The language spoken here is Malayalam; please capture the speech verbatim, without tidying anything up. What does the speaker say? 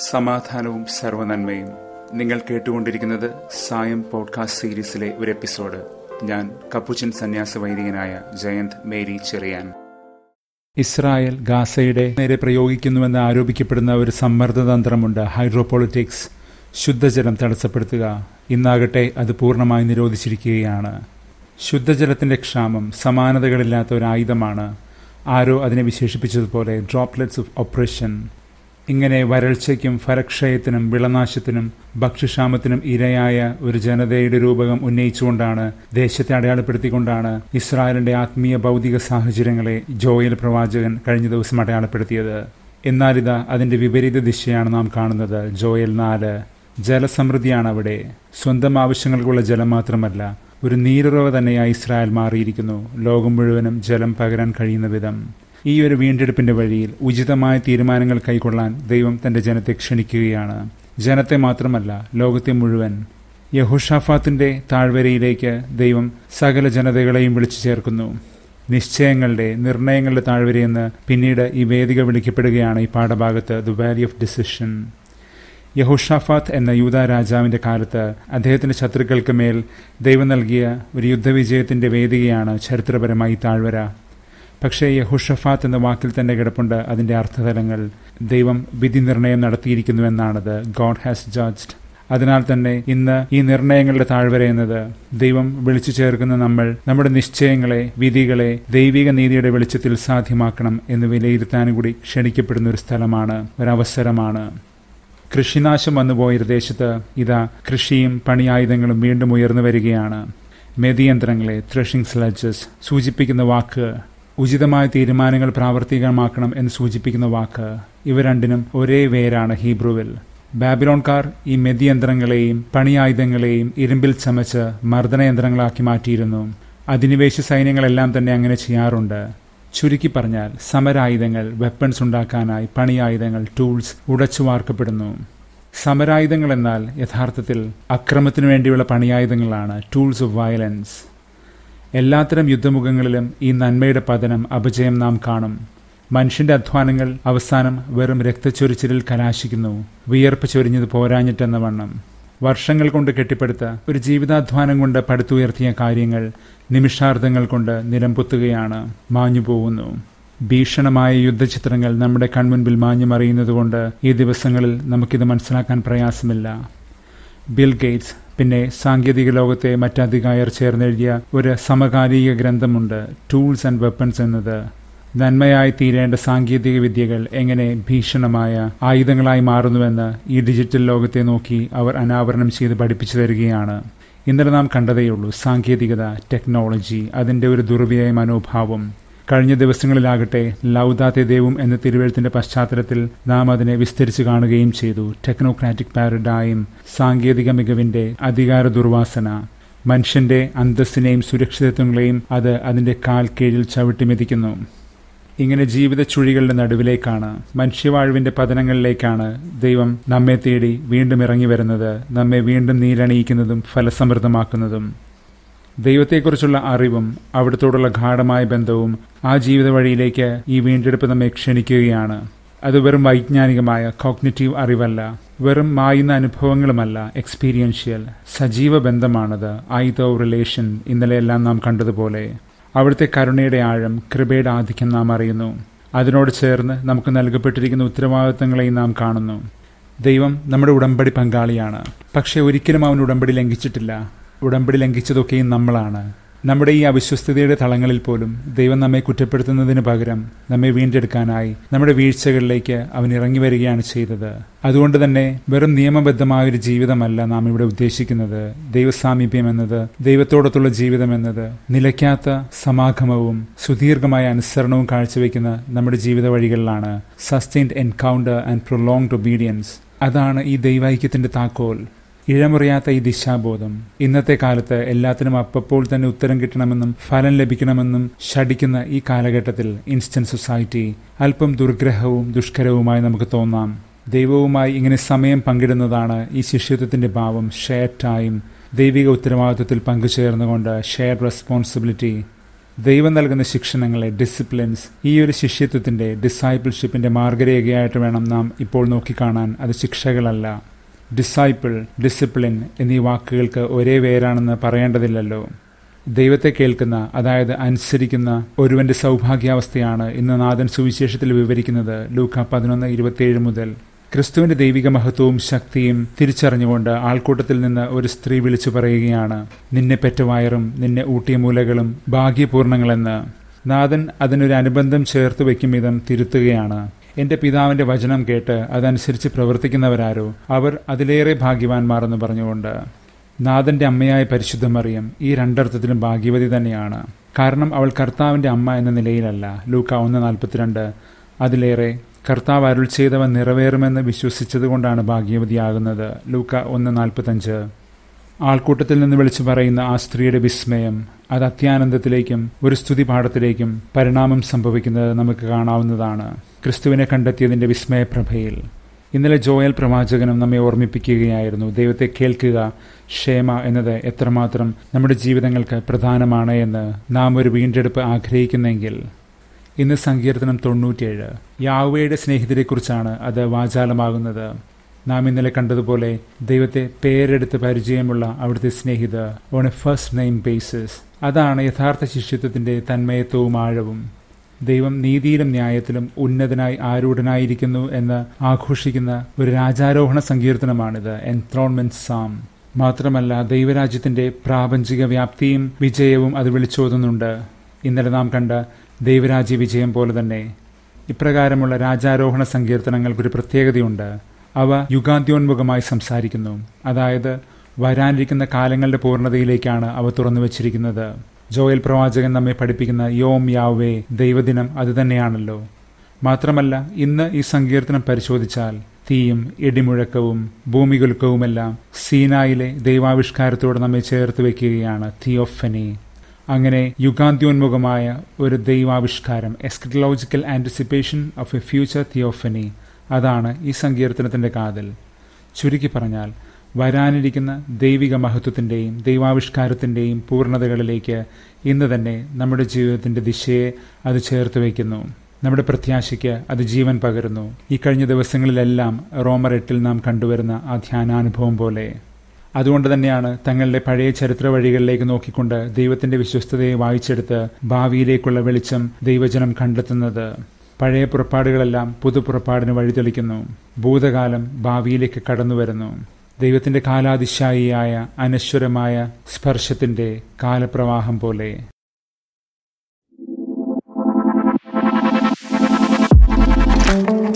സമാധാനവും സർവ്വനന്മയും. നിങ്ങൾ കേട്ടുകൊണ്ടിരിക്കുന്നത് സായം പോഡ്കാസ്റ്റ് സീരീസിലെ ഒരു എപ്പിസോഡ്. ഞാൻ കപ്പുച്ചൻ സന്യാസ വൈദികനായ ജയന്ത് മേരി ചെറിയാൻ. ഇസ്രായേൽ ഗാസയുടെ നേരെ പ്രയോഗിക്കുന്നുവെന്ന് ആരോപിക്കപ്പെടുന്ന ഒരു സമ്മർദ്ദതന്ത്രമുണ്ട്, ഹൈഡ്രോപൊളിറ്റിക്സ്. ശുദ്ധജലം തടസ്സപ്പെടുത്തുക. ഇന്നാകട്ടെ അത് പൂർണ്ണമായി നിരോധിച്ചിരിക്കുകയാണ്. ശുദ്ധജലത്തിന്റെ ക്ഷാമം സമാനതകളില്ലാത്ത ഒരു ആയുധമാണ്. ആരോ അതിനെ വിശേഷിപ്പിച്ചതുപോലെ ഡ്രോപ്ലെറ്റ്സ് ഓഫ് ഓപ്പറേഷൻ. ഇങ്ങനെ വരൾച്ചയ്ക്കും ഫലക്ഷയത്തിനും വിളനാശത്തിനും ഭക്ഷ്യക്ഷാമത്തിനും ഇരയായ ഒരു ജനതയുടെ രൂപകം ഉന്നയിച്ചുകൊണ്ടാണ്, ദേശത്തെ അടയാളപ്പെടുത്തിക്കൊണ്ടാണ് ഇസ്രായേലിന്റെ ആത്മീയ ഭൗതിക സാഹചര്യങ്ങളെ ജോയൽ പ്രവാചകൻ കഴിഞ്ഞ ദിവസം അടയാളപ്പെടുത്തിയത്. എന്നാലിതാ അതിന്റെ വിപരീത ദിശയാണ് നാം കാണുന്നത്. ജോയൽ നാല്. ജലസമൃദ്ധിയാണ് അവിടെ. സ്വന്തം ആവശ്യങ്ങൾക്കുള്ള ജലം മാത്രമല്ല, ഒരു നീരുറവ് തന്നെയായി ഇസ്രായേൽ മാറിയിരിക്കുന്നു, ലോകം മുഴുവനും ജലം പകരാൻ കഴിയുന്ന വിധം. ഈ ഒരു വീണ്ടെടുപ്പിന്റെ വഴിയിൽ ഉചിതമായ തീരുമാനങ്ങൾ കൈക്കൊള്ളാൻ ദൈവം തന്റെ ജനത്തെ ക്ഷണിക്കുകയാണ്. ജനത്തെ മാത്രമല്ല, ലോകത്തെ മുഴുവൻ. യഹോഷാഫാത്തിന്റെ താഴ്വരയിലേക്ക് ദൈവം സകല ജനതകളെയും വിളിച്ചു ചേർക്കുന്നു. നിശ്ചയങ്ങളുടെ, നിർണയങ്ങളുടെ താഴ്വരയെന്ന് പിന്നീട് ഈ വേദിക വിളിക്കപ്പെടുകയാണ് ഈ പാഠഭാഗത്ത്, ദ വാലി ഓഫ് ഡിസിഷൻ. യഹോഷാഫാത്ത് എന്ന യൂദാ രാജാവിന്റെ കാലത്ത് അദ്ദേഹത്തിന്റെ ശത്രുക്കൾക്ക് മേൽ ദൈവം നൽകിയ ഒരു യുദ്ധവിജയത്തിന്റെ വേദികയാണ് ചരിത്രപരമായി താഴ്വര. പക്ഷേ യഹോഷഫാത്ത് എന്ന വാക്കിൽ തന്നെ കിടപ്പുണ്ട് അതിന്റെ അർത്ഥതലങ്ങൾ. ദൈവം വിധി നിർണയം നടത്തിയിരിക്കുന്നുവെന്നാണത്. God has judged. അതിനാൽ തന്നെ ഇന്ന് ഈ നിർണയങ്ങളുടെ താഴ്വര എന്നത് ദൈവം വിളിച്ചു ചേർക്കുന്ന നമ്മൾ നമ്മുടെ നിശ്ചയങ്ങളെ, വിധികളെ ദൈവിക നീതിയുടെ വെളിച്ചത്തിൽ സാധ്യമാക്കണം എന്ന് വിലയിരുത്താനും കൂടി ക്ഷണിക്കപ്പെടുന്ന ഒരു സ്ഥലമാണ്, ഒരവസരമാണ്. കൃഷിനാശം വന്നുപോയ ദേശത്ത് ഇതാ കൃഷിയും പണിയായുധങ്ങളും വീണ്ടും ഉയർന്നു വരികയാണ്. മെതിയന്ത്രങ്ങളെ, ത്രഷിംഗ് സ്ലഡ്ജസ് സൂചിപ്പിക്കുന്ന വാക്ക്, ഉചിതമായ തീരുമാനങ്ങൾ പ്രാവർത്തികമാക്കണം എന്ന് സൂചിപ്പിക്കുന്ന വാക്ക്, ഇവ രണ്ടിനും ഒരേ വേരാണ് ഹീബ്രുവിൽ. ബാബിലോൺകാർ ഈ മെതിയന്ത്രങ്ങളെയും പണിയായുധങ്ങളെയും ഇരുമ്പിൽ ചമച്ച് മർദ്ദനയന്ത്രങ്ങളാക്കി മാറ്റിയിരുന്നു. അധിനിവേശ സൈന്യങ്ങളെല്ലാം തന്നെ അങ്ങനെ ചെയ്യാറുണ്ട്. ചുരുക്കി പറഞ്ഞാൽ സമരായുധങ്ങൾ, വെപ്പൺസ് ഉണ്ടാക്കാനായി പണിയായുധങ്ങൾ, ടൂൾസ് ഉടച്ചു വാർക്കപ്പെടുന്നു. സമരായുധങ്ങൾ എന്നാൽ യഥാർത്ഥത്തിൽ അക്രമത്തിനു വേണ്ടിയുള്ള പണിയായുധങ്ങളാണ്, ടൂൾസ് ഓഫ് വയലൻസ്. എല്ലാത്തരം യുദ്ധമുഖങ്ങളിലും ഈ നന്മയുടെ പതനം, അപജയം നാം കാണും. മനുഷ്യന്റെ അധ്വാനങ്ങൾ അവസാനം വെറും രക്തച്ചൊരിച്ചിലിൽ കലാശിക്കുന്നു, വിയർപ്പ് ചൊരിഞ്ഞത് പോരാഞ്ഞിട്ടെന്ന വണ്ണം. വർഷങ്ങൾ കൊണ്ട് കെട്ടിപ്പടുത്ത ഒരു ജീവിതാധ്വാനം കൊണ്ട് പടുത്തുയർത്തിയ കാര്യങ്ങൾ നിമിഷാർദ്ധങ്ങൾ കൊണ്ട് നിലംപൊത്തുകയാണ്, മാഞ്ഞുപോകുന്നു. ഭീഷണമായ യുദ്ധചിത്രങ്ങൾ നമ്മുടെ കൺമുൻപിൽ മാഞ്ഞു മറിയുന്നതുകൊണ്ട് ഈ ദിവസങ്ങളിൽ നമുക്കിത് മനസ്സിലാക്കാൻ പ്രയാസമില്ല. ബിൽ ഗേറ്റ്സ് പിന്നെ സാങ്കേതിക ലോകത്തെ മറ്റധികായർ ചേർന്നെഴുതിയ ഒരു സമകാലിക ഗ്രന്ഥമുണ്ട്, ടൂൾസ് ആൻഡ് വെപ്പൺസ് എന്നത്. നന്മയായി തീരേണ്ട സാങ്കേതിക വിദ്യകൾ എങ്ങനെ ഭീഷണമായ ആയുധങ്ങളായി മാറുന്നുവെന്ന് ഈ ഡിജിറ്റൽ ലോകത്തെ നോക്കി അവർ അനാവരണം ചെയ്ത് പഠിപ്പിച്ചു തരികയാണ്. ഇന്നലെ നാം കണ്ടതേയുള്ളൂ സാങ്കേതികത, ടെക്നോളജി, അതിൻ്റെ ഒരു ദുർവ്യയ മനോഭാവം. കഴിഞ്ഞ ദിവസങ്ങളിലാകട്ടെ ലൗദാത്തെ ദേവും എന്ന തിരുവെഴുത്തിന്റെ പശ്ചാത്തലത്തിൽ നാം അതിനെ വിസ്തരിച്ചു കാണുകയും ചെയ്തു. ടെക്നോക്രാറ്റിക് പാരഡൈം, സാങ്കേതിക മികവിന്റെ അധികാര ദുർവാസന, മനുഷ്യന്റെ അന്തസ്സിനെയും സുരക്ഷിതത്വങ്ങളെയും അത് അതിന്റെ കാൽ കീഴിൽ ചവിട്ടിമെതിക്കുന്നു. ഇങ്ങനെ ജീവിത ചുഴികളുടെ നടുവിലേക്കാണ്, മനുഷ്യവാഴ്വിന്റെ പതനങ്ങളിലേക്കാണ് ദൈവം നമ്മെ തേടി വീണ്ടും ഇറങ്ങി വരുന്നത്, നമ്മെ വീണ്ടും നീരണിയിക്കുന്നതും ഫലസമൃദ്ധമാക്കുന്നതും. ദൈവത്തെക്കുറിച്ചുള്ള അറിവും അവിടത്തോടുള്ള ഗാഢമായ ബന്ധവും ആ ജീവിത വഴിയിലേക്ക് ഈ വീണ്ടെടുപ്പ് നമ്മെ ക്ഷണിക്കുകയാണ്. അത് വെറും വൈജ്ഞാനികമായ കോഗ്നിറ്റീവ് അറിവല്ല, വെറും മായുന്ന അനുഭവങ്ങളുമല്ല, എക്സ്പീരിയൻഷ്യൽ സജീവ ബന്ധമാണത്. ഐതോ റിലേഷൻ, ഇന്നലെയെല്ലാം നാം കണ്ടതുപോലെ. അവിടുത്തെ കരുണയുടെ ആഴം, കൃപയുടെ ആധിക്യം നാം അറിയുന്നു. അതിനോട് ചേർന്ന് നമുക്ക് നൽകപ്പെട്ടിരിക്കുന്ന ഉത്തരവാദിത്തങ്ങളെയും നാം കാണുന്നു. ദൈവം നമ്മുടെ ഉടമ്പടി പങ്കാളിയാണ്, പക്ഷെ ഒരിക്കലും അവൻ ഉടമ്പടി ലംഘിച്ചിട്ടില്ല. ഉടമ്പടി ലംഘിച്ചതൊക്കെയും നമ്മളാണ്. നമ്മുടെ ഈ അവിശ്വസ്തതയുടെ തളങ്ങളിൽ പോലും ദൈവം നമ്മെ കുറ്റപ്പെടുത്തുന്നതിന് പകരം നമ്മെ വീണ്ടെടുക്കാനായി നമ്മുടെ വീഴ്ചകളിലേക്ക് അവൻ ഇറങ്ങി വരികയാണ് ചെയ്തത്. അതുകൊണ്ട് തന്നെ വെറും നിയമബദ്ധമായൊരു ജീവിതമല്ല നാം ഇവിടെ ഉദ്ദേശിക്കുന്നത്. ദൈവസാമീപ്യം എന്നത്, ദൈവത്തോടൊത്തുള്ള ജീവിതം എന്നത് നിലയ്ക്കാത്ത സമാഗമവും സുദീർഘമായ അനുസരണവും കാഴ്ചവെക്കുന്ന നമ്മുടെ ജീവിത വഴികളിലാണ്. Sustained encounter and prolonged obedience, അതാണ് ഈ ദൈവൈക്യത്തിന്റെ താക്കോൽ. ഇഴമുറിയാത്ത ഈ ദിശാബോധം. ഇന്നത്തെ കാലത്ത് എല്ലാത്തിനും അപ്പപ്പോൾ തന്നെ ഉത്തരം കിട്ടണമെന്നും ഫലം ലഭിക്കണമെന്നും ശഠിക്കുന്ന ഈ കാലഘട്ടത്തിൽ ഇൻസ്റ്റന്റ് സൊസൈറ്റി അല്പം ദുർഗ്രഹവും ദുഷ്കരവുമായി നമുക്ക് തോന്നാം. ദൈവവുമായി ഇങ്ങനെ സമയം പങ്കിടുന്നതാണ് ഈ ശിഷ്യത്വത്തിന്റെ ഭാവം. ഷെയർ ടൈം, ദൈവിക ഉത്തരവാദിത്വത്തിൽ പങ്കുചേർന്നുകൊണ്ട് ഷെയർ റെസ്പോൺസിബിലിറ്റി. ദൈവം നൽകുന്ന ശിക്ഷണങ്ങളെ, ഡിസിപ്ലിൻസ്, ഈ ഒരു ശിഷ്യത്വത്തിൻ്റെ, ഡിസൈപ്പിൾഷിപ്പിൻ്റെ മാർഗരേഖയായിട്ട് വേണം നാം ഇപ്പോൾ നോക്കിക്കാണാൻ. അത് ശിക്ഷകളല്ല. ഡിസൈപ്പിൾ, ഡിസിപ്ലിൻ എന്നീ വാക്കുകൾക്ക് ഒരേ പേരാണെന്ന് പറയേണ്ടതില്ലല്ലോ. ദൈവത്തെ കേൾക്കുന്ന, അതായത് അനുസരിക്കുന്ന ഒരുവന്റെ സൗഭാഗ്യാവസ്ഥയാണ് ഇന്ന് നാഥൻ സുവിശേഷത്തിൽ വിവരിക്കുന്നത്. ലൂക്ക പതിനൊന്ന് ഇരുപത്തിയേഴ് മുതൽ. ക്രിസ്തുവിന്റെ ദൈവിക മഹത്വവും ശക്തിയും തിരിച്ചറിഞ്ഞുകൊണ്ട് ആൾക്കൂട്ടത്തിൽ നിന്ന് ഒരു സ്ത്രീ വിളിച്ചു പറയുകയാണ്, നിന്നെ പെറ്റ വയറും നിന്നെ ഊട്ടിയ മൂലകളും ഭാഗ്യപൂർണങ്ങളെന്ന്. നാഥൻ അതിനൊരു അനുബന്ധം ചേർത്ത് വയ്ക്കും വിധം തിരുത്തുകയാണ്. എന്റെ പിതാവിന്റെ വചനം കേട്ട് അതനുസരിച്ച് പ്രവർത്തിക്കുന്നവരാരോ അവർ അതിലേറെ ഭാഗ്യവാന്മാർ എന്ന് പറഞ്ഞുകൊണ്ട്. നാഥന്റെ അമ്മയായ പരിശുദ്ധ മറിയം ഈ രണ്ടർത്ഥത്തിലും ഭാഗ്യവതി തന്നെയാണ്. കാരണം അവൾ കർത്താവിന്റെ അമ്മ എന്ന നിലയിലല്ല. ലൂക്ക ഒന്ന് നാൽപ്പത്തിരണ്ട്. അതിലേറെ കർത്താവ് അരുൾ ചെയ്തവൻ നിറവേറുമെന്ന് വിശ്വസിച്ചതുകൊണ്ടാണ് ഭാഗ്യവതിയാകുന്നത്. ലൂക്ക ഒന്ന് നാൽപ്പത്തഞ്ച്. ആൾക്കൂട്ടത്തിൽ നിന്ന് വിളിച്ചു പറയുന്ന ആ സ്ത്രീയുടെ വിസ്മയം, അത് അത്യാനന്ദത്തിലേക്കും ഒരു സ്തുതിപാഠത്തിലേക്കും പരിണാമം സംഭവിക്കുന്നത് നമുക്ക് കാണാവുന്നതാണ്. ക്രിസ്തുവിനെ കണ്ടെത്തിയതിന്റെ വിസ്മയപ്രഭയിൽ. ഇന്നലെ ജോയൽ പ്രവാചകനും നമ്മെ ഓർമ്മിപ്പിക്കുകയായിരുന്നു, ദൈവത്തെ കേൾക്കുക, ക്ഷേമ എന്നത് എത്രമാത്രം നമ്മുടെ ജീവിതങ്ങൾക്ക് പ്രധാനമാണ് എന്ന്. നാം ഒരു വീണ്ടെടുപ്പ് ആഗ്രഹിക്കുന്നെങ്കിൽ ഇന്ന് സങ്കീർത്തനം തൊണ്ണൂറ്റിയേഴ്, യാഹ്വേയുടെ സ്നേഹിതരെക്കുറിച്ചാണ് അത് വാചാലമാകുന്നത്. നാം ഇന്നലെ കണ്ടതുപോലെ ദൈവത്തെ പേരെടുത്ത് പരിചയമുള്ള അവിടുത്തെ സ്നേഹിതർ, on a first name basis. അതാണ് യഥാർത്ഥ ശിഷ്യത്വത്തിന്റെ തന്മയത്വവും ആഴവും. ദൈവം നീതിയിലും ന്യായത്തിലും ഉന്നതനായി ആരൂഢനായിരിക്കുന്നു എന്ന് ആഘോഷിക്കുന്ന ഒരു രാജാരോഹണ സങ്കീർത്തനമാണിത്, എൻത്രോൺമെന്റ് സാം. മാത്രമല്ല ദൈവരാജ്യത്തിന്റെ പ്രാപഞ്ചിക വ്യാപ്തിയും വിജയവും അത് വിളിച്ചോതുന്നുണ്ട്. ഇന്നലെ നാം കണ്ട ദൈവരാജ്യ വിജയം പോലെ തന്നെ ഇപ്രകാരമുള്ള രാജാരോഹണ സങ്കീർത്തനങ്ങൾക്കൊരു പ്രത്യേകതയുണ്ട്. അവ യുഗാന്ത്യോന്മുഖമായി സംസാരിക്കുന്നു. അതായത് വരാനിരിക്കുന്ന കാലങ്ങളുടെ പൂർണ്ണതയിലേക്കാണ് അവ തുറന്നു വച്ചിരിക്കുന്നത്. ജോയൽ പ്രവാചകൻ നമ്മെ പഠിപ്പിക്കുന്ന യോം യാവേ, ദൈവദിനം അതുതന്നെയാണല്ലോ. മാത്രമല്ല ഇന്ന് ഈ സങ്കീർത്തനം പരിശോധിച്ചാൽ തീയും ഇടിമുഴക്കവും ഭൂമികുലുക്കവുമെല്ലാം സീനായിലെ ദൈവാവിഷ്കാരത്തോട് നമ്മെ ചേർത്ത് വയ്ക്കുകയാണ്. തിയോഫനി. അങ്ങനെ യുഗാന്ത്യോന്മുഖമായ ഒരു ദൈവാവിഷ്കാരം, eschatological anticipation of a future theophany, അതാണ് ഈ സങ്കീർത്തനത്തിന്റെ കാതൽ. ചുരുക്കി പറഞ്ഞാൽ വരാനിരിക്കുന്ന ദൈവിക മഹത്വത്തിൻ്റെയും ദൈവാവിഷ്കാരത്തിൻ്റെയും പൂർണ്ണതകളിലേക്ക് ഇന്ന് തന്നെ നമ്മുടെ ജീവിതത്തിൻ്റെ ദിശയെ അത് ചേർത്ത് വയ്ക്കുന്നു. നമ്മുടെ പ്രത്യാശയ്ക്ക് അത് ജീവൻ പകരുന്നു. ഈ കഴിഞ്ഞ ദിവസങ്ങളിലെല്ലാം റോമർ എട്ടിൽ നാം കണ്ടുവരുന്ന ആ ധ്യാനാനുഭവം പോലെ. അതുകൊണ്ട് തന്നെയാണ് തങ്ങളുടെ പഴയ ചരിത്ര വഴികളിലേക്ക് നോക്കിക്കൊണ്ട് ദൈവത്തിന്റെ വിശ്വസ്തതയെ വായിച്ചെടുത്ത് ഭാവിയിലേക്കുള്ള വെളിച്ചം ദൈവജനം കണ്ടെത്തുന്നത്. പഴയ പുറപ്പാടുകളെല്ലാം പുതുപുറപ്പാടിന് വഴിതെളിക്കുന്നു. ഭൂതകാലം ഭാവിയിലേക്ക് കടന്നുവരുന്നു. ദൈവത്തിന്റെ കാലാതിശായിയായ അനശ്വരമായ സ്പർശത്തിന്റെ കാലപ്രവാഹം പോലെ. Thank you.